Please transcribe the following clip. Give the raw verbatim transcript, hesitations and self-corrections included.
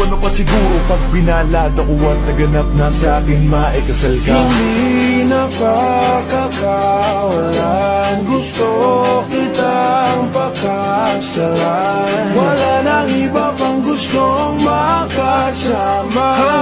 Paano pa siguro pag binalad ako at naganap na sa akin maikasal ka? Hindi napakakawalan, gusto kitang pakasalan. Wala nang iba pang gustong makasama.